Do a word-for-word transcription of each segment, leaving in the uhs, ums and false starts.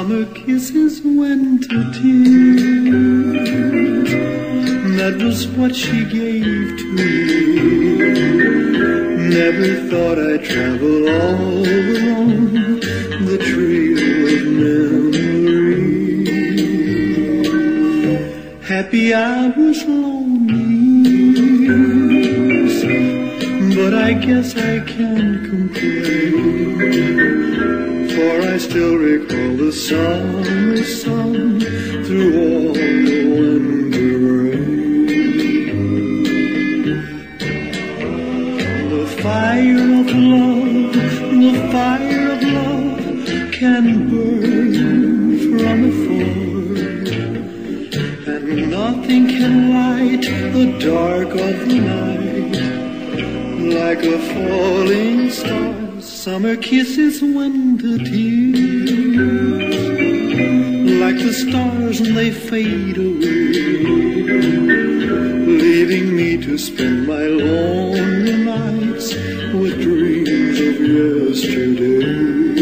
Summer kisses, winter tears, that was what she gave to me. Never thought I'd travel all along the trail of memory. Happy hours, lonely years, but I guess I can't complain, for I still recall the summer sun through all the winter rain. The fire of love, the fire of love can burn from afar, and nothing can light the dark of the night like a falling star. Summer kisses, winter tears, like the stars and they fade away, leaving me to spend my lonely nights with dreams of yesterday.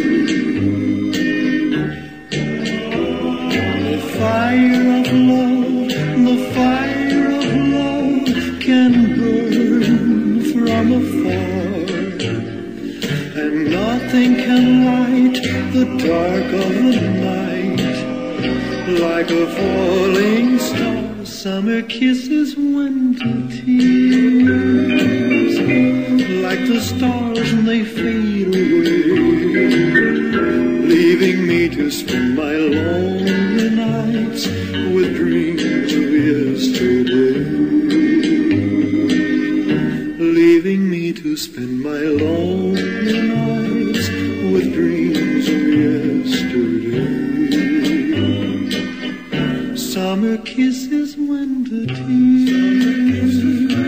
The fire of love, the fire of love can burn from afar, and nothing can light the dark of the night like a falling star. Summer kisses, winter tears, like the stars and they fade away, leaving me to spend my lonely nights with dreams of yesterday. Leaving me to spend my lonely nights with dreams of yesterday. Summer kisses, winter tears.